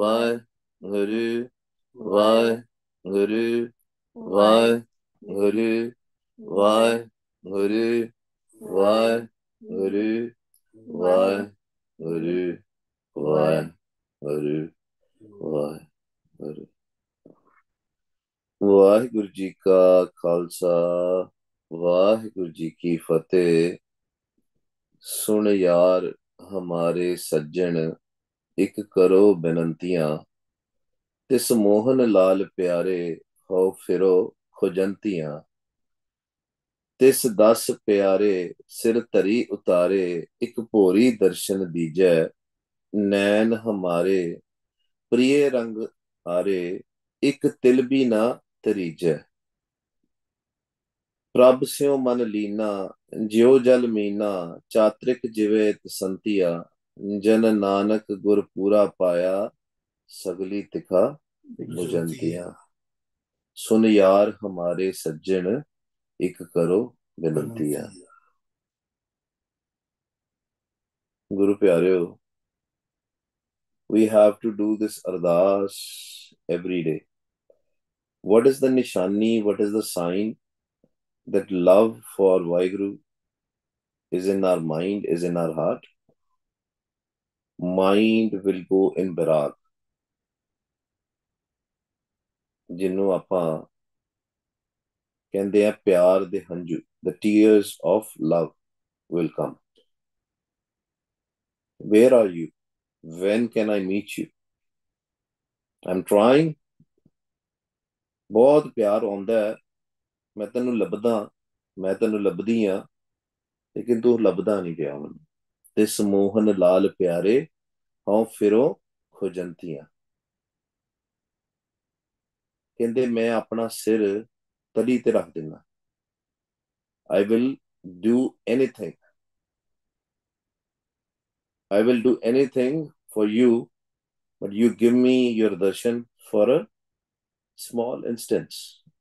ਵਾਹਿਗੁਰੂ ਵਾਹਿਗੁਰੂ ਵਾਹਿਗੁਰੂ ਵਾਹਿਗੁਰੂ ਵਾਹਿਗੁਰੂ ਵਾਹਿਗੁਰੂ ਵਾਹਿਗੁਰੂ ਵਾਹਿਗੁਰੂ। ਵਾਹਿਗੁਰੂ ਜੀ ਕਾ ਖਾਲਸਾ ਵਾਹਿਗੁਰੂ ਜੀ ਕੀ ਫਤਿਹ। ਸੁਣ ਯਾਰ ਹਮਾਰੇ ਸੱਜਣ, ਇੱਕ ਕਰੋ ਬੇਨੰਤੀਆਂ, ਤਿਸ ਮੋਹਨ ਲਾਲ ਪਿਆਰੇ, ਹੋ ਫਿਰੋ ਖੁਜੰਤੀਆਂ। ਤਿਸ ਦਸ ਪਿਆਰੇ, ਸਿਰ ਧਰੀ ਉਤਾਰੇ, ਇੱਕ ਭੋਰੀ ਦਰਸ਼ਨ ਦੀਜੈ। ਨੈਣ ਹਮਾਰੇ ਪ੍ਰਿਯ ਰੰਗ ਆਰੇ, ਇੱਕ ਤਿਲ ਵੀ ਨਾ ਤਰੀਜੈ। ਪ੍ਰਭ ਸਿਉ ਮਨ ਲੀਨਾ, ਜਿਉ ਜਲ ਮੀਨਾ, ਚਾਤ੍ਰਿਕ ਜਿਵੇ ਤਸੰਤੀਆ। ਜਨ ਨਾਨਕ ਗੁਰ ਪੂਰਾ ਪਾਇਆ, ਸਗਲੀ ਤਿਖਾ ਮੁਜੰਤੀਆਂ। ਸੁਨ ਯਾਰ ਹਮਾਰੇ ਸੱਜਣ, ਇੱਕ ਕਰੋ ਬੇਨੰਤੀਆਂ। ਗੁਰੂ ਪਿਆਰਿਓ, we have to do this ardas every day. What is the nishani, what is the sign that love for Vaheguru is in our mind, is in our heart? Mind will go in Bairag. ਜਿਹਨੂੰ ਆਪਾਂ ਕਹਿੰਦੇ ਆ ਪਿਆਰ ਦੇ ਹੰਝੂ, the tears of love will come. Where are you? When can I meet you? I'm trying. ਬਹੁਤ ਪਿਆਰ ਆਉਂਦਾ ਹੈ, ਮੈਂ ਤੈਨੂੰ ਲੱਭਦਾ, ਮੈਂ ਤੈਨੂੰ ਲੱਭਦੀ ਹਾਂ, ਲੇਕਿਨ ਤੂੰ ਲੱਭਦਾ ਨਹੀਂ ਪਿਆ ਮੈਨੂੰ। ਤਿਸ ਮੋਹਨ ਲਾਲ ਪਿਆਰੇ, ਹਉ ਫਿਰੋ ਖੁਜੰਤੀਆਂ। ਕਹਿੰਦੇ ਮੈਂ ਆਪਣਾ ਸਿਰ ਤਲੀ ਤੇ ਰੱਖ ਦਿੰਦਾ। I will do anything. I will do anything for you, but you give me your darshan for a small instance.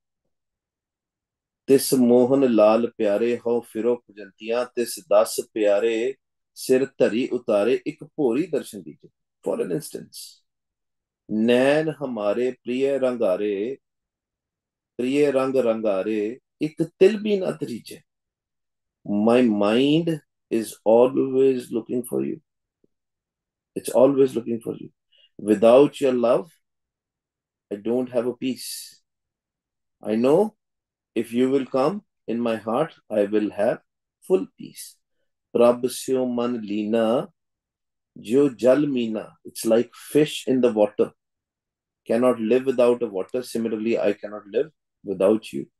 ਤਿਸ ਮੋਹਨ ਲਾਲ ਪਿਆਰੇ, ਹਉ ਫਿਰੋ ਖੁਜੰਤੀਆਂ। ਤਿਸ ਦਸ ਪਿਆਰੇ, ਸਿਰ ਧਰੀ ਉਤਾਰੇ, ਇੱਕ ਭੋਰੀ ਦਰਸ਼ਨ ਦੀਜੇ। For an instance. ਨੈਣ ਹਮਾਰੇ ਪ੍ਰਿਯ ਰੰਗਾਰੇ, ਪ੍ਰਿਯ ਰੰਗ ਰੰਗਾਰੇ, ਇੱਕ ਤਿਲ ਵੀ ਨਾ ਤਰੀਜੇ। My mind is always looking for you. It's always looking for you. Without your love, I don't have a peace. I know if you will come in my heart, I will have full peace. Prabh syo man leena, jo jal meena. It's like fish in the water. Cannot live without a water. Similarly, I cannot live without you.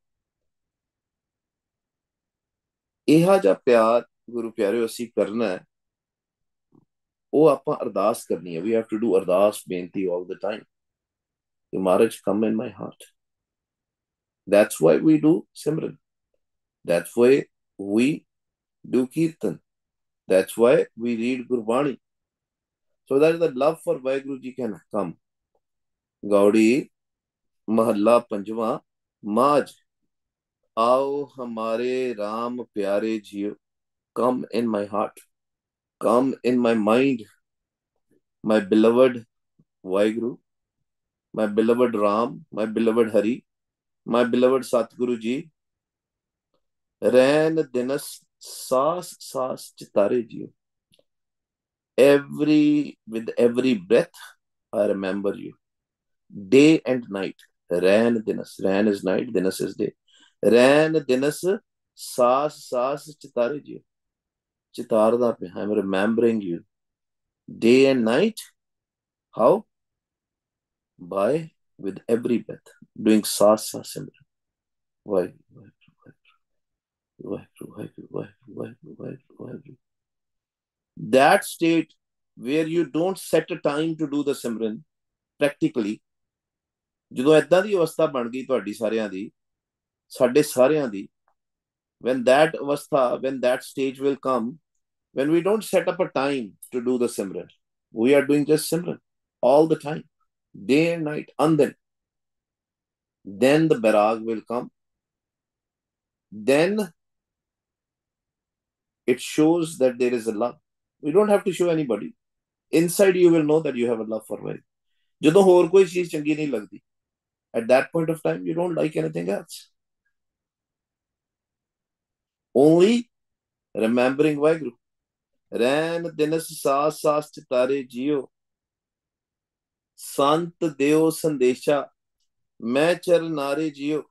ਇਹੋ ਜਿਹਾ ਪਿਆਰ ਗੁਰੂ ਪਿਆਰਿਓ ਅਸੀਂ ਕਰਨਾ ਹੈ, ਉਹ ਆਪਾਂ ਅਰਦਾਸ ਕਰਨੀ ਹੈ। We have to do ਅਰਦਾਸ ਬੇਨਤੀ all the time. Maharaj, come in my heart. That's why we do Simran. That's why we do Kirtan. That's why we read Gurbani. So that the love for Vaheguru Ji can come. Gaudi Mahalla Panjwa Maj. आओ हमारे राम प्यारे जियो, come in my heart, come in my mind, my beloved Vaheguru, my beloved Ram, my beloved Hari, my beloved Satguru Ji. Rain dinas saas saas chitare jiyo. With every breath, I remember you. Day and night. Rain dinas. Rain is night, dinas is day. Rain dinas saas saas chitare jiyo. Chitarda pe, I'm remembering you. Day and night. How? By with every breath. Doing saas saas simran. Why? That state where you don't set a time to do the Simran, practically, ਜਦੋਂ ਏਦਾਂ ਦੀ ਅਵਸਥਾ ਬਣ ਗਈ ਤੁਹਾਡੀ ਸਾਰਿਆਂ ਦੀ, ਸਾਡੇ ਸਾਰਿਆਂ ਦੀ, when that stage will come, when we don't set up a time to do the Simran, we are doing just Simran all the time, day and night, and then the Bairag will come. Then it shows that there is a love. You don't have to show anybody. Inside you will know that you have a love for Vaheguru. ਜਦੋਂ ਹੋਰ ਕੋਈ ਚੀਜ਼ ਚੰਗੀ ਨਹੀਂ ਲੱਗਦੀ, at that point of time you don't like anything else. Only remembering Waheguru. ਰਹਿਣ ਦਿਨਸ ਸਾਸ ਸਾਸ ਚਿਤਾਰੇ ਜਿਉ, ਸੰਤ ਦਿਓ ਸੰਦੇਸ਼ਾ ਮੈਂ ਚਰਨਾਰੇ ਜਿਉ।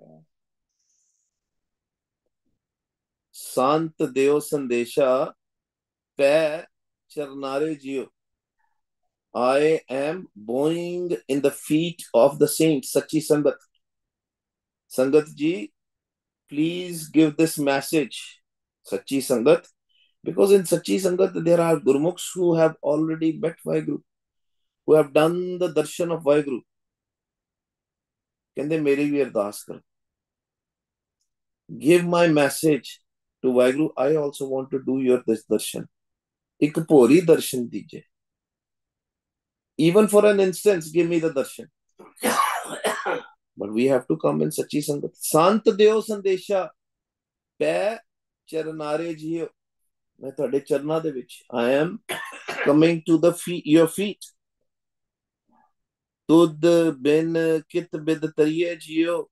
ਸੰਤ ਦਿਓ ਸੰਦੇਸ਼ਾ ਪੈ ਚਰਨਾਰੇ ਜਿਉ। I am bowing in the feet of the saints. Sachi Sangat. Sangat ji, please give this message. Sachi Sangat. Because in Sachi Sangat, there are Gurmukhs who have already met Vaheguru, who have done the darshan of Vaheguru. Kende मेरी भी अरदास करो. Give my message to Vaheguru. I also want to do your this darshan. एक भोरी darshan दीजिए. Even for an instance, give me the darshan. But we have to come in Sachi Sangat. Sant Deo Sandesha Pੈ Charanare Jiyo. मैं ਤੁਹਾਡੇ ਚਰਨਾਂ ਦੇ ਵਿੱਚ, I am coming to the your feet. ਤੁਧ ਬਿਨ ਕਿਤ ਬਿਦ ਤਰੀਏ ਜਿयो.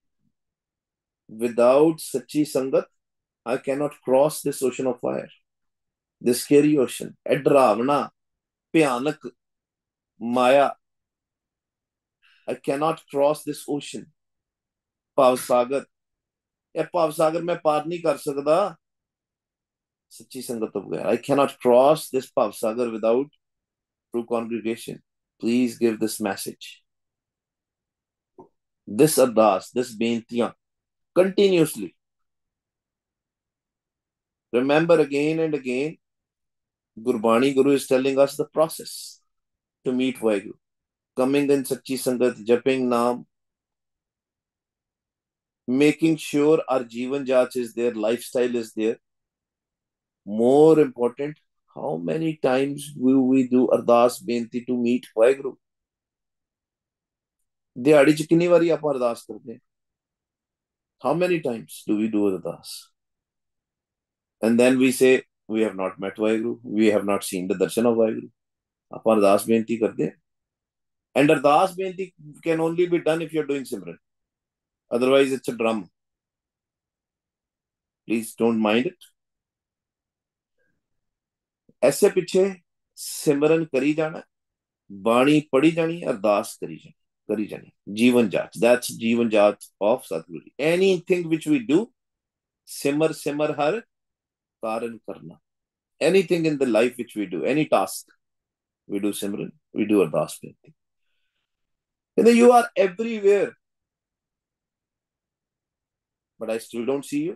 Without Sachi Sangat, I cannot cross this ocean of fire, this scary ocean. ਇਹ ਡਰਾਵਣਾ ਭਿਆਨਕ ਮਾਇਆ, I cannot cross this ocean. ਭਾਵ ਸਾਗਰ, ਇਹ ਭਾਵ ਸਾਗਰ ਮੈਂ ਪਾਰ ਨਹੀਂ ਕਰ ਸਕਦਾ ਸੱਚੀ ਸੰਗਤ ਤੋਂ ਬਗੈਰ। I cannot cross this ਭਾਵ ਸਾਗਰ without true congregation. Please give this message. This ardas, this ਬੇਨਤੀਆਂ continuously. Remember again and again, Gurbani Guru is telling us the process to meet Vaheguru. Coming in Sachi Sangat, Japing Naam, making sure our Jeevan Jach is there, lifestyle is there. More important, how many times will we do Ardas Benti to meet Vaheguru? ਦਿਹਾੜੀ ਚ ਕਿੰਨੀ ਵਾਰੀ ਆਪਾਂ ਅਰਦਾਸ ਕਰਦੇ ਹਾਂ? How many times do we do Ardas? And then we say, we have not met Vaheguru, we have not seen the darshan of Vaheguru. ਆਪਾਂ ਅਰਦਾਸ ਬੇਨਤੀ ਕਰਦੇ ਹਾਂ। And Ardas Benti can only be done if you're doing Simran. Otherwise, it's a drum. Please don't mind it. ऐसे पीछे सिमरन करी जाना, बाणी पढ़ी जानी, अरदास करी जानी. Jeevan Jach. That's Jeevan Jach of Satguru. Anything which we do, simar har karan karna. Anything in the life which we do, any task, we do Simran, we do Ardas Benti. And then you are everywhere, but I still don't see you.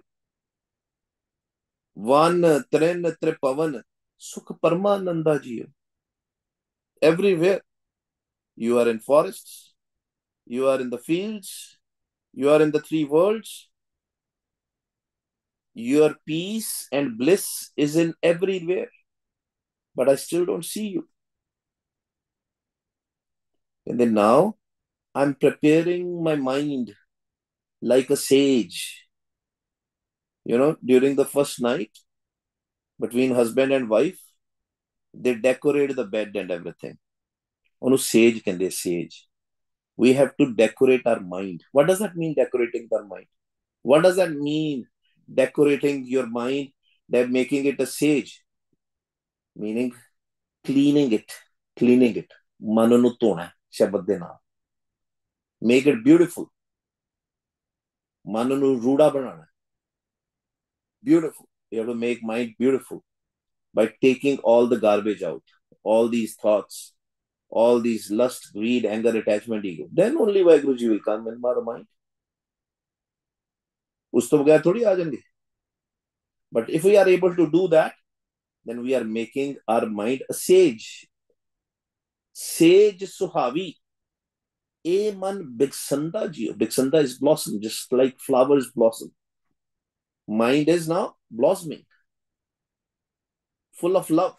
Van Tren Tripavan Sukh Parmananda Jiyo. Everywhere. You are in forests, you are in the fields, you are in the three worlds. Your peace and bliss is in everywhere, but I still don't see you. And then now, I'm preparing my mind like a sage. You know, during the first night, between husband and wife, they decorate the bed and everything. Onu sage can they sage. We have to decorate our mind. What does that mean, decorating our mind? What does that mean, decorating your mind, that making it a sage? Meaning, cleaning it. ਮਨ ਨੂੰ ਧੋਣਾ ਸ਼ਬਦ ਦੇ ਨਾਲ. Make it beautiful. ਮਨ ਨੂੰ ਰੂੜਾ ਬਣਾਉਣਾ. Beautiful. You have to make mind beautiful by taking all the garbage out, all these thoughts, all these lust, greed, anger, attachment, ego. Then only Vaheguru Ji will come in our mind. ਉਸ ਤੋਂ ਬਗੈਰ ਥੋੜੀ ਆ ਜਾਣਗੇ. But if we are able to do that, then we are making our mind a sage. Sage Suhavi. A man Biksanda Jiyo. Biksanda is blossom, just like flowers blossom. Mind is now blossoming, full of love.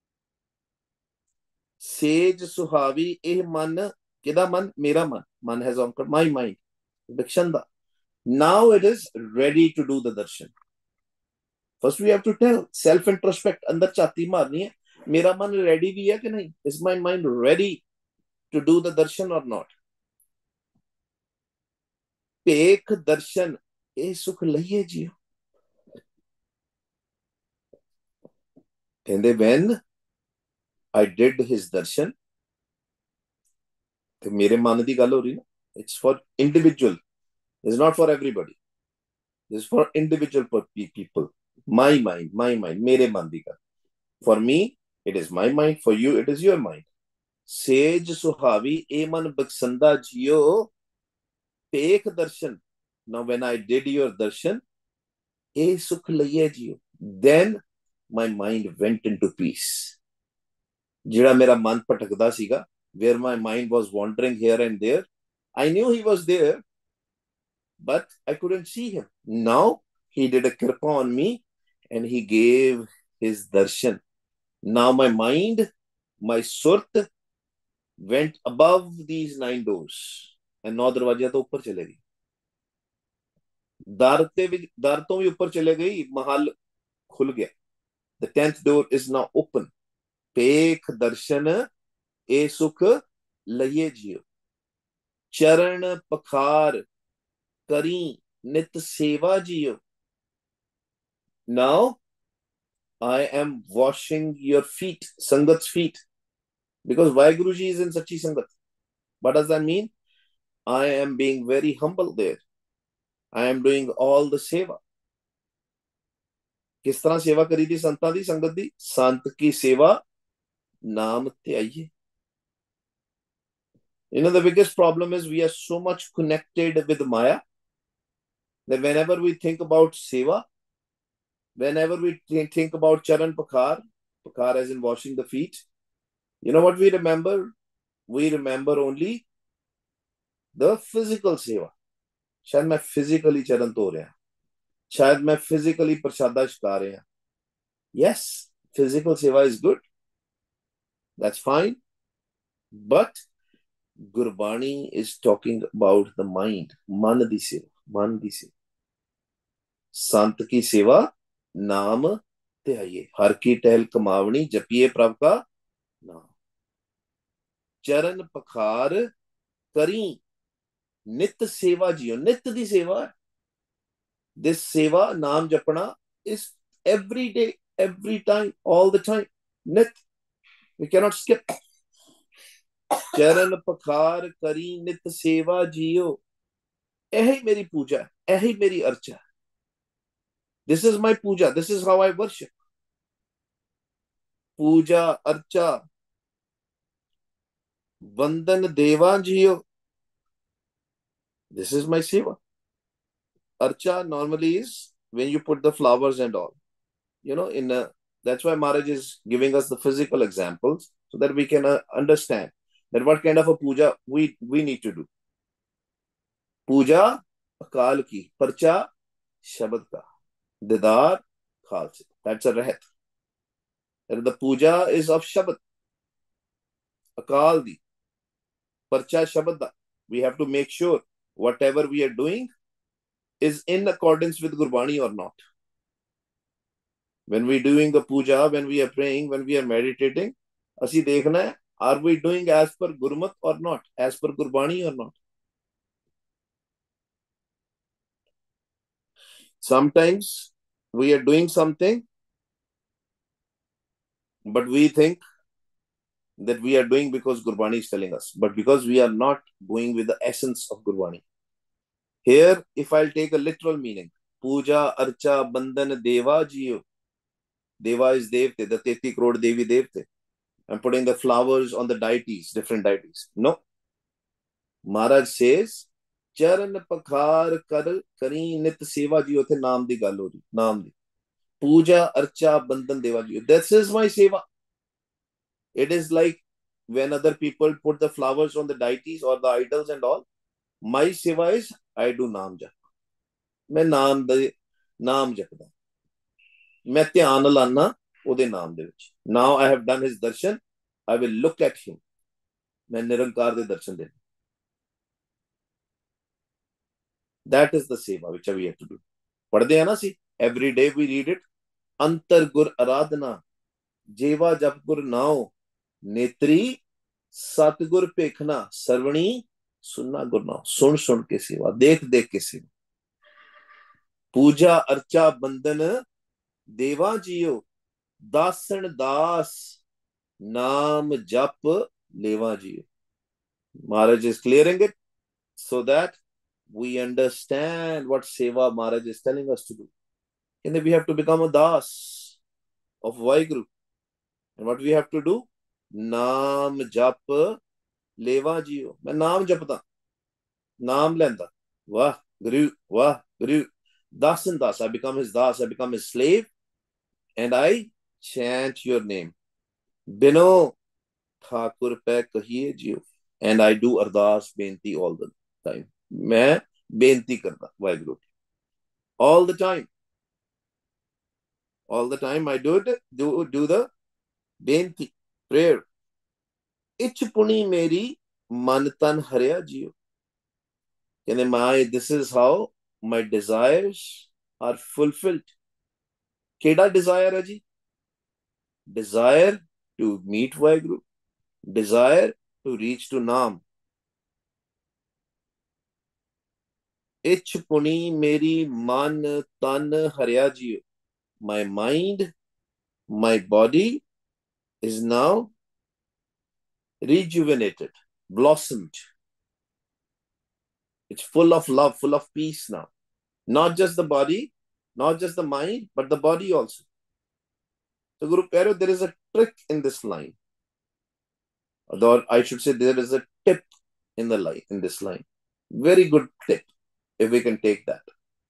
Sage Suhavi. Eh man, kida man? Mera man. Man has anchored my mind. Bikshanda. Now it is ready to do the darshan. First we have to tell, self-introspect. Andar chati marni hai. Mera man ready bhi hai ki nahi? Is my mind ready? to do the darshan or not? ਭੇਖ ਦਰਸ਼ਨ ਇਹ ਸੁਖ ਲਈਏ JIO. ਕਹਿੰਦੇ when I did his darshan, ਤੇ ਮੇਰੇ ਮਨ ਦੀ ਗੱਲ ਹੋ ਰਹੀ ਨਾ, it's for individual, it's not for everybody, it's for individual people, my mind, ਮੇਰੇ ਮਨ ਦੀ ਗੱਲ। for me it is my mind, for you it is your mind। ਸੇਜ ਸੁਹਾਵੀ ਇਹ ਮਨ ਬਖਸ਼ੰਦਾ JIO Bhekh Darshan. now when I did your darshan, ਇਹ ਸੁਖ ਲਈਏ ਜੀਓ, then my mind went into peace। ਜਿਹੜਾ ਮੇਰਾ ਮਨ ਭਟਕਦਾ ਸੀਗਾ, where my mind was wandering here and there, I knew he was there, but I couldn't see him। now he did a kripa on me and he gave his darshan। now my mind, my surt went above these 9 doors and 9 ਦਰਵਾਜ਼ਿਆਂ ਤੋਂ ਉੱਪਰ ਚਲੇ ਗਈ। ਦਰ ਤੋਂ ਵੀ ਉੱਪਰ ਚਲੇ ਗਈ, ਮਹਲ ਖੁੱਲ ਗਿਆ। the 10th door is now open। ਭੇਖ ਦਰਸ਼ਨ ਇਹ ਸੁਖ ਲਈਏ ਜੀਓ। ਚਰਨ ਪਖਾਰ ਕਰੀ ਨਿਤ ਸੇਵਾ ਜੀਓ। now I am washing your feet, sangat's feet, because Vaheguru Ji is in Sachi Sangat। what does that mean? I am being very humble there, I am doing all the seva। किस तरह सेवा करी थी संतां दी, संगत दी? संत की सेवा नाम ध्याइए। You know, the biggest problem is we are so much connected with Maya that whenever we think about seva, whenever we think about charan pakhar, pakhar as in washing the feet, you know what we remember? We remember only the physical seva। शायद मैं physically charan धो रहा, शायद मैं physically प्रसादा छका रहा। yes, physical seva is good, that's fine, but Gurbani is talking about the mind, मन दी सेवा, मन दी सेवा। संत की सेवा नाम ध्याइए, हर की टहल कमावनी जपिए प्रभ का नाम। चरण पखार करी नित सेवा जियो, नित दी सेवा। this seva naam japna is every day, every time, all the time, nit, we cannot skip। चरण पखार करी नित सेवा जियो, यही मेरी पूजा, यही मेरी अर्चा। this is my puja, this is how I worship। पूजा अर्चा वंदन देवा जियो, this is my seva। Archa normally is when you put the flowers and all, you know, that's why Maharaj is giving us the physical examples so that we can understand that what kind of a puja we need to do। Puja akal ki, parcha shabad ka, didar khalsa, that's a rehat। the puja is of shabad, akal di, parcha shabad da। we have to make sure whatever we are doing is in accordance with Gurbani or not। when we are doing the puja, when we are praying, when we are meditating, asi dekhna hai, are we doing as per Gurmat or not, as per Gurbani or not। sometimes we are doing something but we think that we are doing because Gurbani is telling us, but because we are not going with the essence of Gurbani। here if I'll take a literal meaning, puja archa bandhan deva jiyo, deva is devte, the 33 crore devi devte। I'm putting the flowers on the deities, different deities, no। Maharaj says charan pakhar kari nit seva jiyo, the naam di gal ho rahi, naam di puja archa bandhan deva jiyo, this is my seva। it is like when other people put the flowers on the deities or the idols and all, my seva is I do naam jap, मैं नाम जपदा, मैं ध्यान लाना ਉਹਦੇ ਨਾਮ ਦੇ ਵਿੱਚ। now I have done his darshan, I will look at him, मैं निरंकार ਦੇ ਦਰਸ਼ਨ ਦੇਣਾ। that is the seva which we have to do। ਪੜ੍ਹਦੇ ਆ ਨਾ ਸੀ, every day we read it। ਅੰਤਰ ਗੁਰ ਆਰਾਧਨਾ ਜੇਵਾ ਜਪ ਗੁਰ ਨਾਉ, ਨੇਤਰੀ सतगुर पेखना सरवणी सुनना गुरनाम, सुन सुन के सेवा, देख देख के सेवा। पूजा अर्चा बंदन देवा जियो, दासन दास नाम जप लेवा जियो। Maharaj is clearing it so that we understand what seva Maharaj is telling us to do. And then we have to become a das of Vaheguru. And what we have to do? Naam jap leva jiyo. मैं नाम जपदा, नाम लेंदा, वाह गुरु, वाह गुरु, das and das. I become his das, I become his slave, and I chant your name. बिनो ठाकुर पे कहिए जियो. And I do ardas benti all the time. मैं बेनती करता Waheguru all the time. All the time I do the benti prayer. इच पुनी मेरी मन तन हरिया जियो. This is how my desires are fulfilled. केड़ा desire है जी? Desire to meet Waheguru, desire to reach to Naam. इच पुनी मेरी मन तन हरिया जियो. My mind, my body is now rejuvenated, blossomed. It's full of love, full of peace now. Not just the body, not just the mind, but the body also. So, Guru Pyaro, there is a trick in this line. Or I should say, there is a tip in the line, in this line. Very good tip, if we can take that.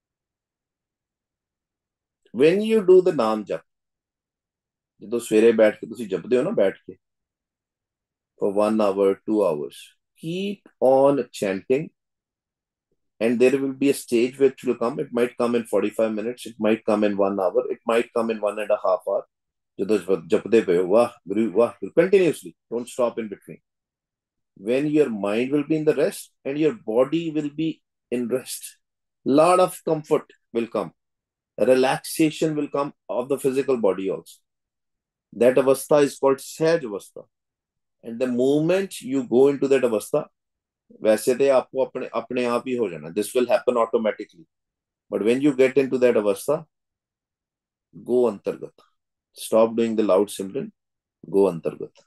When you do the Naam Jap, ਜਦੋਂ ਸਵੇਰੇ ਬੈਠ ਕੇ ਤੁਸੀਂ ਜਪਦੇ ਹੋ ਨਾ ਬੈਠ ਕੇ for 1 hour, 2 hours, keep on chanting, and there will be a stage which will come. It might come in 45 minutes, it might come in 1 hour, it might come in 1.5 hours. ਜਦੋਂ ਜਪਦੇ ਪਏ ਹੋ ਵਾਹ ਗੁਰੂ continuously, don't stop in between. When your mind will be in the rest and your body will be in rest, lot of comfort will come, relaxation will come of the physical body also. That avastha is called sahaj avastha. And the moment you go into that avastha, वैसे तो आपको अपने अपने आप ही हो जाना, this will happen automatically. But when you get into that avastha, go antargat. Stop doing the loud simran, go antargat.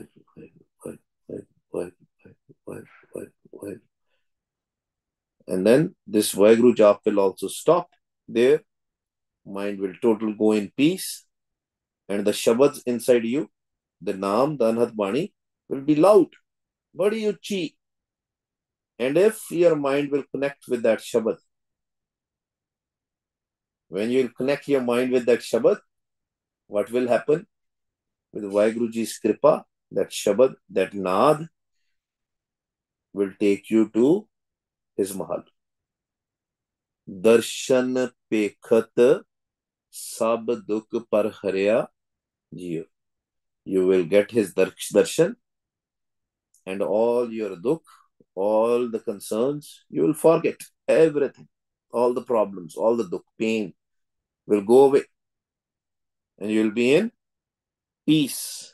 And then this Vaheguru jap will also stop there. Mind will total go in peace. And the shabads inside you, the Naam, the Anhat Bani, will be loud, badi uchi. And if your mind will connect with that Shabad, when you will connect your mind with that Shabad, what will happen? With Vaheguruji's Kripa, that Shabad, that Naad, will take you to his Mahal. Darshan Pekhat Sab Dukh Par Harya Jiyo. You will get his darshan, and all your dukh, all the concerns, you will forget everything. All the problems, all the dukh, pain will go away. And you will be in peace.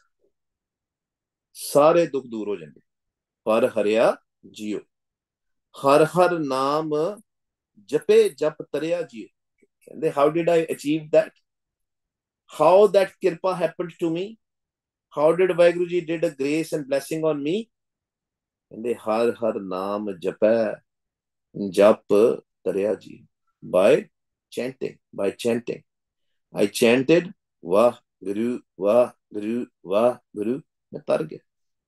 सारे दुख दूर हो जाएंगे. पर हरिया जियो. हर हर नाम जपे जप तरिया जियो. And how did I achieve that? How that kirpa happened to me? How did Vaheguruji did a grace and blessing on me? And har har naam japa jap tariya ji. By chanting. I chanted Vah Guru, Vah Guru, Vah Guru. मैं तर गया.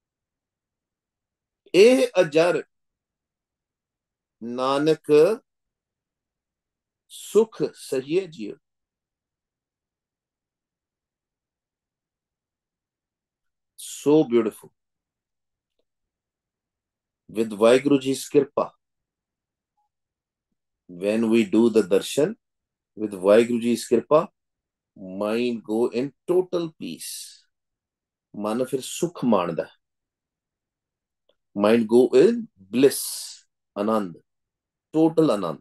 ए अजर नानक सुख सहिए जियो. So beautiful. With Vaheguruji's Kripa, when we do the darshan, with Vaheguruji's Kripa, mind go in total peace. मन फिर सुख मानदा. Mind go in bliss, Anand, total आनंद.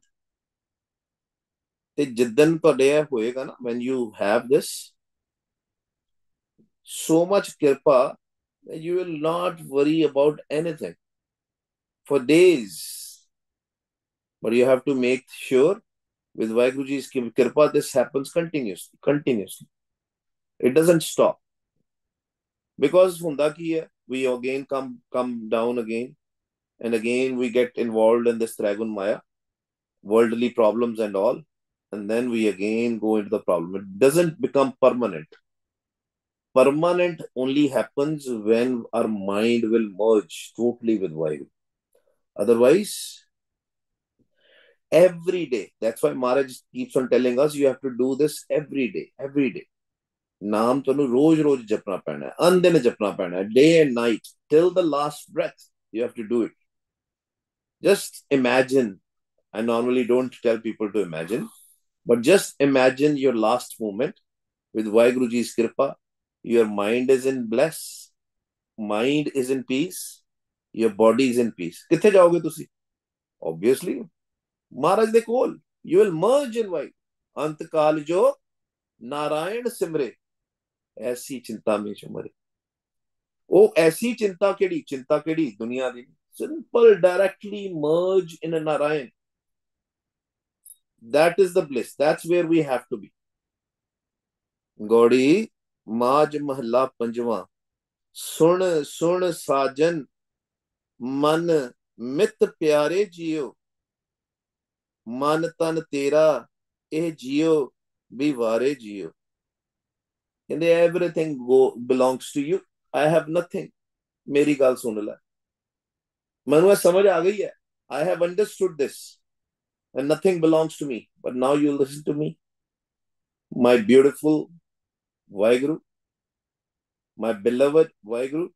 ते जिद्दन ਤੁਹਾਡੇ ਹੋਏਗਾ ना, when you have this, so much Kripa You will not worry about anything for days. But you have to make sure with Vaheguru Ji's Kripa, this happens continuously. It doesn't stop. Because hunda ki hai, we again come down again, and again we get involved in this Dragon Maya, worldly problems and all, and then we again go into the problem. It doesn't become permanent. Permanent only happens when our mind will merge totally with Vaheguru. Otherwise, every day. That's why Maharaj keeps on telling us you have to do this every day, every day. ਨਾਮ ਤੁਹਾਨੂੰ ਰੋਜ਼ ਰੋਜ਼ ਜਪਣਾ ਪੈਣਾ ਹੈ, ਅਨਦਿਨ ਜਪਣਾ ਪੈਣਾ ਹੈ, day and night till the last breath. You have to do it. Just imagine. I normally don't tell people to imagine, but just imagine your last moment with Vaheguru Ji's Kripa. Your mind is in bliss, mind is in peace, your body is in peace. ਕਿੱਥੇ ਜਾਓਗੇ ਤੁਸੀਂ? Obviously, ਮਹਾਰਾਜ ਦੇ ਕੋਲ. You will merge in Vaheguru. ਅੰਤ ਕਾਲ ਜੋ ਨਾਰਾਇਣ ਸਿਮਰੇ ਐਸੀ ਚਿੰਤਾ में ਚੁਮਰੇ. ਉਹ ਐਸੀ ਚਿੰਤਾ ਕਿਹੜੀ ਦੁਨੀਆ ਦੀ? Simple, directly merge in a Narayan. That is the bliss. That's where we have to be. Gauri Majh ਮਹੱਲਾ ਪੰਜਵਾਂ. ਸੁਣ ਸੁਣ ਸਾਜਨ ਮਨ ਮਿੱਤ ਪਿਆਰੇ ਜੀਓ, ਮਨ ਤਨ ਤੇਰਾ ਇਹ ਜੀਓ ਵੀ ਵਾਰੇ ਜੀਓ. ਕਹਿੰਦੇ everything belongs to you. I have nothing. ਮੇਰੀ ਗੱਲ ਸੁਣ ਲੈ. ਮੈਨੂੰ ਇਹ ਸਮਝ ਆ ਗਈ ਹੈ. I have understood this. And nothing belongs to me. But now you listen to me. My beautiful Vaheguru, my beloved Vaheguru.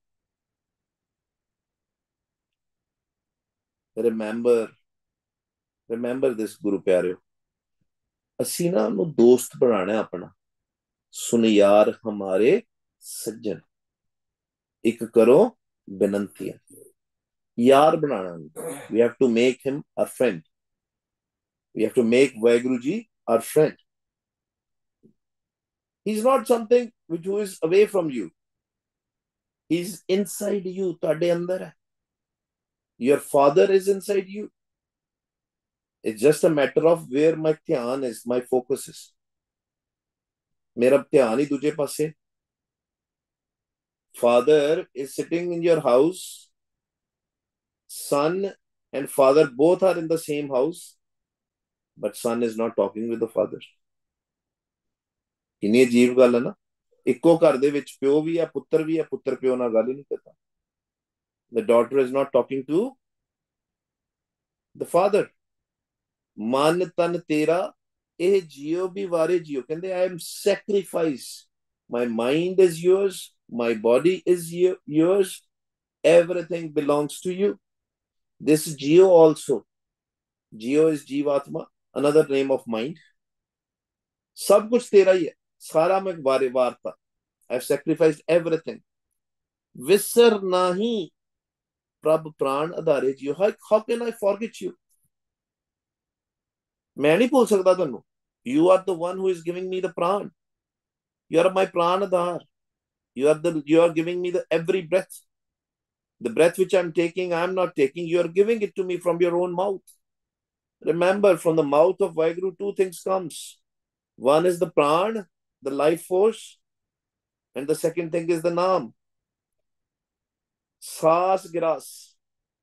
Remember this, Guru ਪਿਆਰਿਓ. ਅਸੀਂ ਨਾ ਉਹਨੂੰ ਦੋਸਤ ਬਣਾਣਾ ਆਪਣਾ. ਸੁਨ ਯਾਰ ਹਮਾਰੇ ਸੱਜਣ, ਇੱਕ ਕਰੋ ਬੇਨੰਤੀਆਂ. ਯਾਰ ਬਣਾਣਾ. We have to make him our friend. We have to make Vaheguru Ji our friend. He's not something which is away from you. He's inside you. ਤੁਹਾਡੇ ਅੰਦਰ ਹੈ. Your father is inside you. It's just a matter of where my ਧਿਆਨ is, my focus is. ਮੇਰਾ ਧਿਆਨ ਹੀ ਦੂਜੇ ਪਾਸੇ. Father is sitting in your house. Son and father both are in the same house, but son is not talking with the father. ਕਿੰਨੀ ਅਜੀਬ ਗੱਲ ਹੈ ਨਾ. ਇੱਕੋ ਘਰ ਦੇ ਵਿੱਚ ਪਿਓ ਵੀ ਹੈ, ਪੁੱਤਰ ਵੀ ਹੈ, ਪੁੱਤਰ ਪਿਓ ਨਾਲ ਗੱਲ ਹੀ ਨਹੀਂ ਕਰਦਾ. The daughter is not talking to the father. ਮਨ ਤਨ ਤੇਰਾ ਇਹ ਜੀਓ ਵੀ ਵਾਰੇ ਜੀਓ. ਕਹਿੰਦੇ I am sacrifice. My mind is yours. My body is yours. Everything belongs to you. This Jio also. Jio is Jivatma, another name of mind. सब कुछ तेरा ही है. सारा मैं वारता. I've sacrificed everything. विसर नाही प्रभ प्राण आधारे जियो. How can I forget you? मैं नहीं भूल सकता तुहानू. You are the one who is giving me the pran. You are my pran adhar. You are giving me the every breath. The breath which I'm taking, I'm not taking. You are giving it to me from your own mouth. Remember, from the mouth of Vaheguru, two things comes. One is the pran, the life force, and the second thing is the naam. Saas Giras.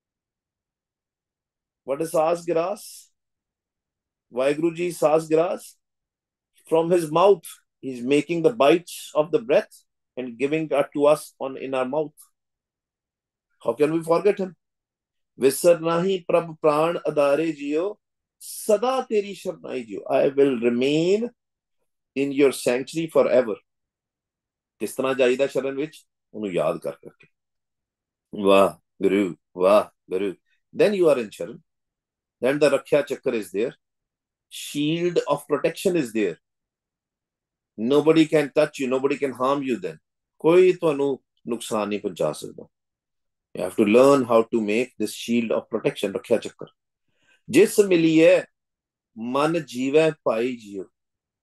What is Saas Giras? Vaheguru Ji Saas Giras. From his mouth, he's making the bites of the breath and giving that to us in our mouth. How can we forget him? Visar nahi prabh pran adare jiyo, sada teri sharnai jiyo. I will remain in your sanctuary forever. किस तरह जाइदा शरण विच? उन्हें याद कर करके. वाह Guru, वाह Guru. Then you are in Sharan. Then the Rakhya Chakra is there. Shield of protection is there. Nobody can touch you. Nobody can harm you then. कोई तो नुकसान नहीं पहुंचा सकता. You have to learn how to make this shield of protection. Rakhya Chakra. जिस मिलिए मन जीवे पाई जियो.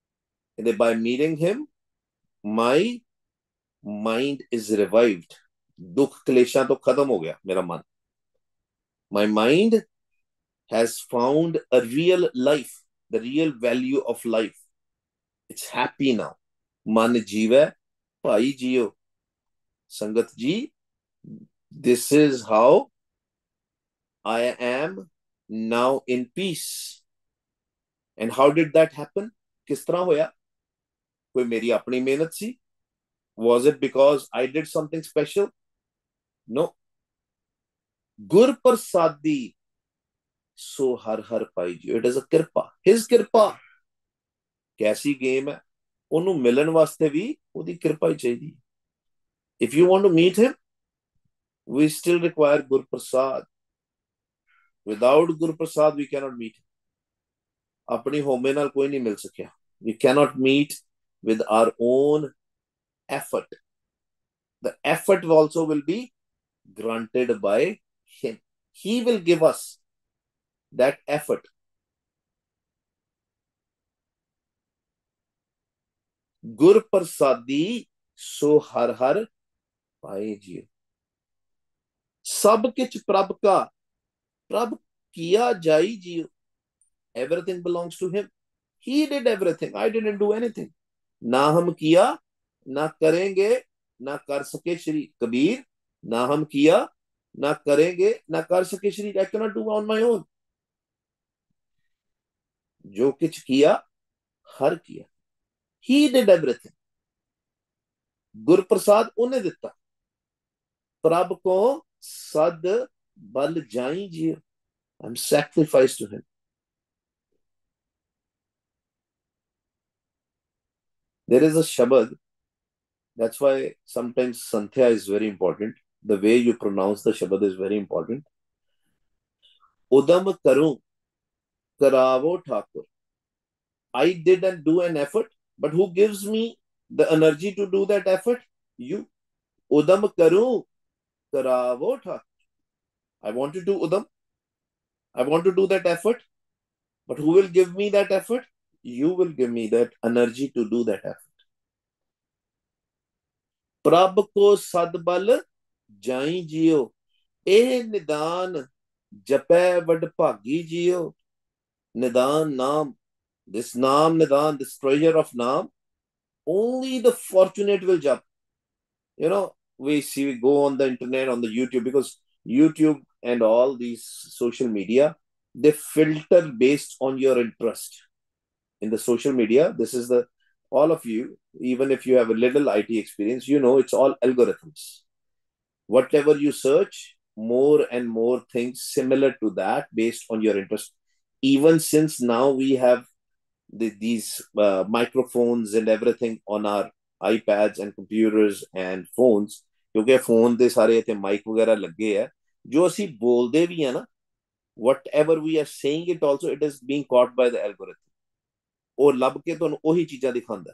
And by meeting him, my mind is revived. दुख क्लेशां तो खत्म हो गया मेरा मन. My mind has found a real life, the real value of life. It's happy now. मन जीवे भाई जियो. संगत जी, this is how I am now in peace. And how did that happen? किस तरह होया? कोई मेरी अपनी मेहनत सी? Was it because I did something special? No. गुर प्रसादी सो हर हर पाई जी. It is a कृपा. His कृपा. कैसी गेम है? ਉਹਨੂੰ ਮਿਲਣ ਵਾਸਤੇ ਵੀ ਉਹਦੀ ਕਿਰਪਾ ਹੀ ਚਾਹੀਦੀ. If you want to meet him, we still require Guru Prasad. Without Guru Prasad, we cannot meet him. अपनी होमे नाल कोई नहीं मिल सकिया. We cannot meet with our own effort. The effort also will be granted by him. He will give us that effort. गुर प्रसादी सो हर हर पाए जियो. सब किच प्रभ का, प्रभ किया जाई जियो. Everything belongs to him. He did everything. I didn't do anything. ना हम किया, ना करेंगे, ना कर सके श्री कबीर. ना हम किया, ना करेंगे, ना कर सके Shri. I cannot do on my own. जो कुछ किया, हर किया. He did everything. गुर प्रसाद उन्हें दिता. प्रभ को सद बल जाई जियो. I'm sacrificed to him. There is a shabad. That's why sometimes Santhya is very important. The way you pronounce the shabad is very important. Udam karu karavo thakur. I didn't do an effort, but who gives me the energy to do that effort? You. Udam karu karavo thakur. I want to do udam. I want to do that effort, but who will give me that effort? You will give me that energy to do that effort. प्रभ को सदबल जाई जियो. ए निदान जपै वड भागी जियो. Nidan Naam, this Naam Nidan, this treasure of Naam, only the fortunate will jump. You know, we go on the internet, on the YouTube, because YouTube and all these social media, they filter based on your interest. In the social media, this is the, all of you, even if you have a little IT experience, you know, it's all algorithms. Whatever you search, more and more things similar to that based on your interest. Even since now we have these microphones and everything on our iPads and computers and phones, क्योंकि phone ਦੇ ਸਾਰੇ ਇੱਥੇ mic ਵਗੈਰਾ ਲੱਗੇ ਆ. ਜੋ ਅਸੀਂ ਬੋਲਦੇ ਵੀ ਆ ਨਾ, whatever we are saying, it also it is being caught by the algorithm. ਉਹ ਲੱਭ ਕੇ ਤੁਹਾਨੂੰ ਉਹੀ ਚੀਜ਼ਾਂ ਦਿਖਾਉਂਦਾ.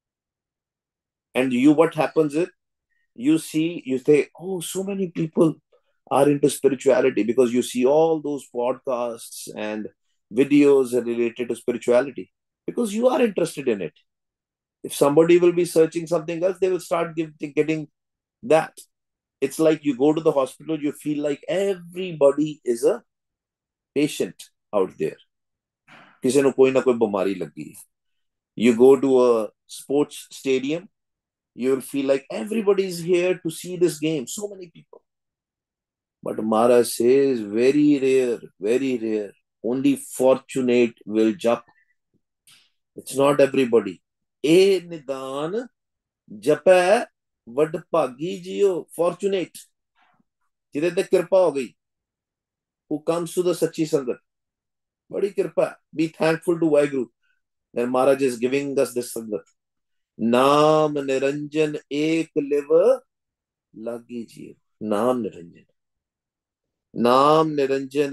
And you, what happens is, you see, you say, oh, so many people are into spirituality because you see all those podcasts and videos related to spirituality because you are interested in it. If somebody will be searching something else, they will start getting that. It's like you go to the hospital, you feel like everybody is a patient out there. किसी को कोई ना कोई बीमारी लगी है. You go to a sports stadium, you will feel like everybody is here to see this game. So many people. But Maharaj says, very rare, very rare. Only fortunate will jump. It's not everybody. ए निदान जपै वड भागी जियो. Fortunate. जिदे ते कृपा हो गई. Who comes to the सच्ची संगत. बड़ी कृपा. Be thankful to Vaheguru. Then Maharaj is giving us this संगत. नाम निरंजन एक लिव लागी जियो. नाम निरंजन. नाम निरंजन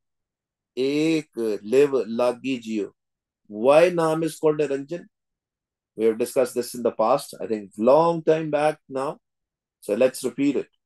एक live lagi jiyo. Why Naam is called Niranjan? We have discussed this in the past, I think long time back now. So let's repeat it.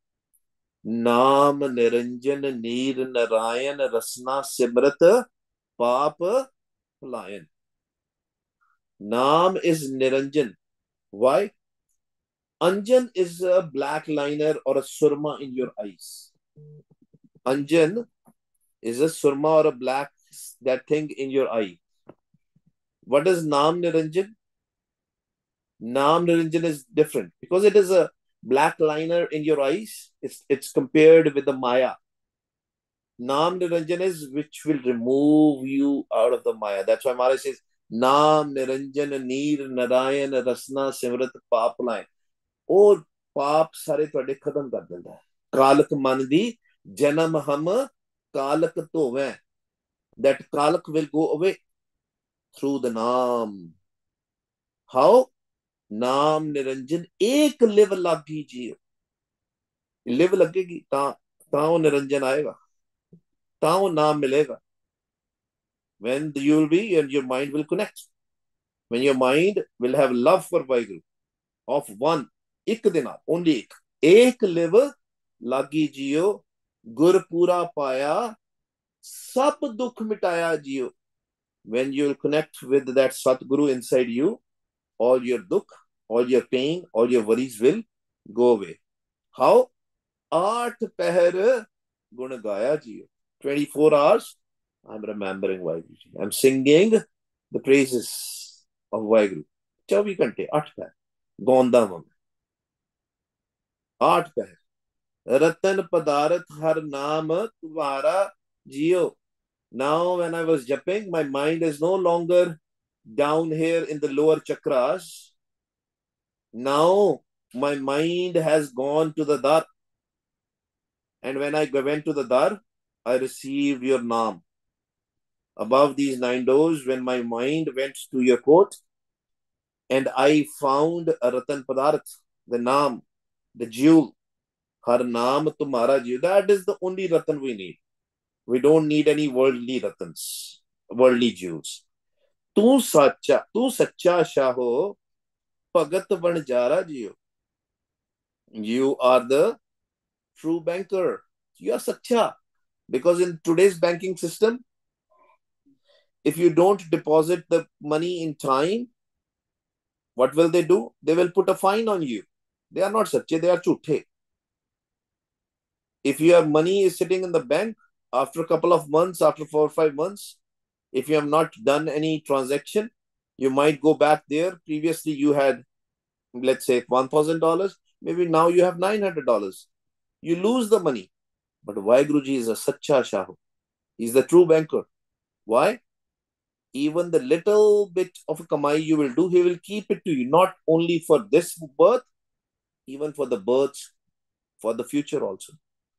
Naam Niranjan Neer Narayan Rasna Simrat Paap Palayan. Naam is Niranjan. Why? Anjan is a black liner or a surma in your eyes. Anjan is a surma or a black that thing in your eye. What is Nam Niranjan? Nam Niranjan is different because it is a black liner in your eyes. It's compared with the Maya. Nam Niranjan is which will remove you out of the Maya. That's why Maharaj says, Nam Niranjan Neer Narayan Rasna Simrat Paap Lain. और पाप सारे ਤੁਹਾਡੇ ਖਤਮ ਕਰ ਦਿੰਦਾ ਹੈ ਕਾਲਕ ਮਨ ਦੀ ਜਨਮ ਹਮ ਕਾਲਕ ਧੋਵੇਂ that kalak will go away through the naam. How? नाम निरंजन एक लिव लागी जी लिव लगेगी ता वो निरंजन आएगा ता वो नाम मिलेगा when you will be and your mind will connect when your mind will have love for Vaheguru of one ਇੱਕ ਦੇ ਨਾਲ only एक लिव लागी जियो गुर पूरा पाया सब दुख मिटाया जियो when you will connect with that Satguru inside you all your dukh all your pain all your worries will go away. How? 8 पहर गुण गाया जियो 24 hours I'm remembering Vaheguru. I'm singing the praises of Vaheguru. 24 घंटे 8 पहर गौंदा मैं 8 पहर रतन पदारथ हर नाम तुम्हारा जियो. Now when I was jumping my mind is no longer down here in the lower chakras. Now my mind has gone to the dar, and when I went to the dar I received your naam. Above these 9 doors, when my mind went to your court and I found a Ratan Padarth, the naam, the jewel, Har naam tumhara jewel, that is the only Ratan we need. We don't need any worldly Ratans, worldly jewels. Tu sacha shaho, Pagat Banjara jiyo. You are the true banker. You are sacha. Because in today's banking system, if you don't deposit the money in time, what will they do? They will put a fine on you. They are not sache, they are chuthe. If your money is sitting in the bank, after a couple of months, after 4 or 5 months, if you have not done any transaction, you might go back there. Previously, you had, let's say, $1,000. Maybe now you have $900. You lose the money. But Vaheguruji is a sacha shahu. He's the true banker. Why? Even the little bit of a kamai you will do, he will keep it to you, not only for this birth, even for the births, for the future also.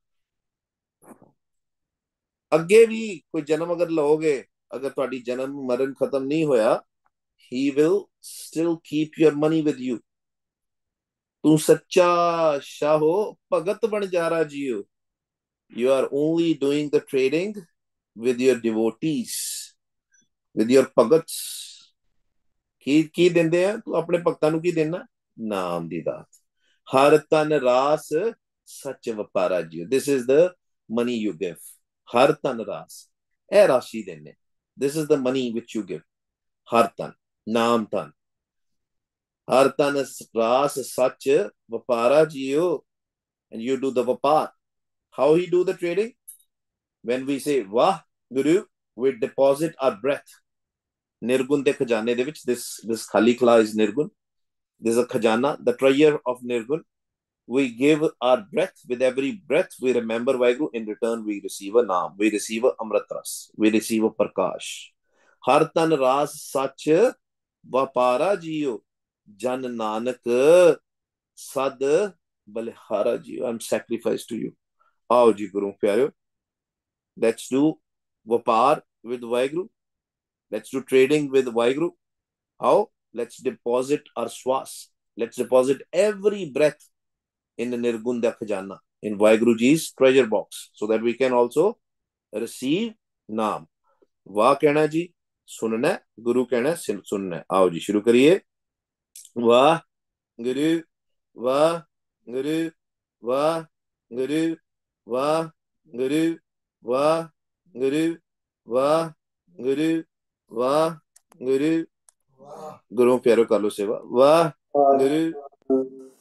ਅੱਗੇ ਵੀ ਕੋਈ ਜਨਮ ਅਗਰ ਲਓਗੇ ਅਗਰ ਤੁਹਾਡੀ ਜਨਮ ਮਰਨ ਖਤਮ ਨਹੀਂ ਹੋਇਆ he will still keep your money with you. ਤੂੰ ਸੱਚਾ ਸ਼ਾਹੋ ਭਗਤ ਬਣ ਜਾਰਾ ਜੀਓ. You are only doing the trading with your devotees, with your bhagat. ਕੀ ਦਿੰਦੇ ਆ ਤੂੰ ਆਪਣੇ ਭਗਤਾਂ ਨੂੰ ਕੀ ਦੇਣਾ ਨਾਮ ਦੀ ਦਾਤ. ਹਰ ਤਨ ਰਾਸ ਸੱਚ ਵਪਾਰਾ ਜੀਓ. This is the money you give. ਹਰ ਤਨ ਰਾਸ ਇਹ ਰਾਸ਼ੀ ਦੇਣੇ. This is the money which you give. ਹਰ ਤਨ ਨਾਮ ਤਨ ਹਰ ਤਨ ਰਾਸ ਸੱਚ ਵਪਾਰਾ ਜੀਓ. And you do the vapar. How he do the trading? When we say Vah Guru, we deposit our breath. Nirgun de khajane de vich, this khali khala is Nirgun. There's a khajana, the treasure of Nirgun. We give our breath. With every breath, we remember Vaheguru. In return, we receive a naam. We receive a amrit ras. We receive a prakash. Har tan ras sach vapara jiyo. Jan nanak sad balihara jiyo. I'm sacrificed to you. Aao ji Guru pyareo. Let's do vapar with Vaheguru. Let's do trading with Vaheguru. How? Let's deposit our swas. Let's deposit every breath in the Nirgunda Khajana, in Vaheguruji's treasure box, so that we can also receive Naam. Va कहना जी सुनना, गुरु कहना सुनना. आओ जी शुरू करिए. वाह गुरु वाह गुरु वाह गुरु वाह गुरु वाह गुरु वाह गुरु वाह गुरु. गुरु प्यारो कर लो सेवा. वाह गुरु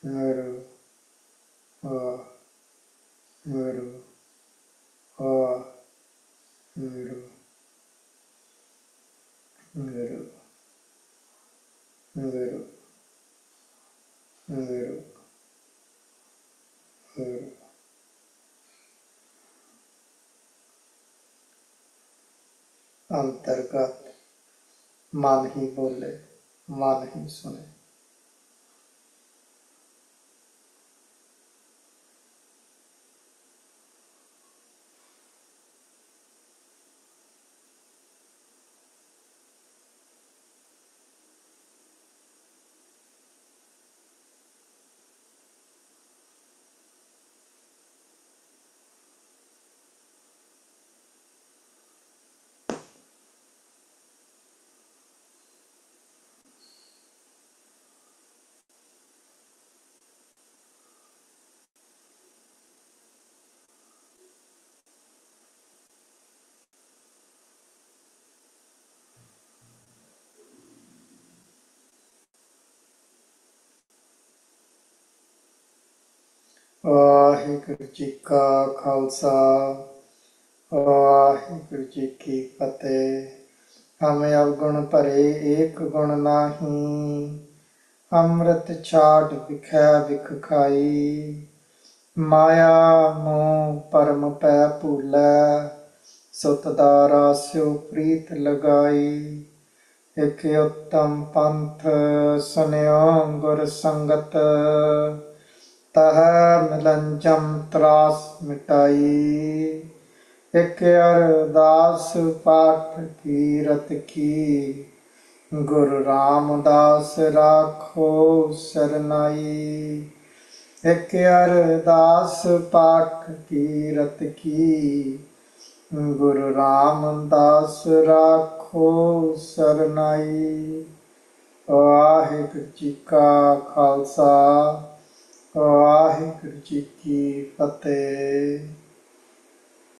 ਵਾਹਿਗੁਰੂ ਵਾਹਿਗੁਰੂ ਵਾਹਿਗੁਰੂ ਵਾਹਿਗੁਰੂ ਵਾਹਿਗੁਰੂ ਵਾਹਿਗੁਰੂ ਵਾਹਿਗੁਰੂ। ਅੰਤਰਗਤ ਮਨ ਹੀ ਬੋਲੇ, ਮਨ ਹੀ ਸੁਣੇ। ਵਾਹਿਗੁਰੂ ਜੀ ਕਾ ਖਾਲਸਾ, ਵਾਹਿਗੁਰੂ ਜੀ ਕੀ ਫਤਿਹ। ਹਮ ਅਵਗੁਣ ਭਰੇ ਏਕ ਗੁਣ ਨਾਹੀ, ਅੰਮ੍ਰਿਤ ਛਾੜ ਵਿਖੈ ਵਿਖ ਖਾਈ। ਮਾਇਆ ਮੋਹ ਪਰਮ ਪੈ ਭੂਲੈ, ਸੁਤ ਦਾਰਾ ਸਿਉ ਪ੍ਰੀਤ ਲਗਾਈ। ਇਕ ਉੱਤਮ ਪੰਥ ਸੁਨਿਓ ਗੁਰ ਸੰਗਤ, ਤਹ ਮਿਲੰਜਮ ਤਰਾਸ ਮਿਟਾਈ। ਇਕ ਅਰਦਾਸ ਪਾਠ ਕੀਰਤ ਕੀ, ਗੁਰੂ ਰਾਮਦਾਸ ਰਾਖੋ ਸਰਨਾਈ। ਇਕ ਅਰਦਾਸ ਪਾਠ ਕੀਰਤ ਕੀ, ਗੁਰੂ ਰਾਮਦਾਸ ਰਾਖੋ ਸਰਨਾਈ। ਵਾਹਿਗੁਰੂ ਜੀ ਕਾ ਖਾਲਸਾ, ਵਾਹਿਗੁਰੂ ਜੀ ਕੀ ਫਤਿਹ।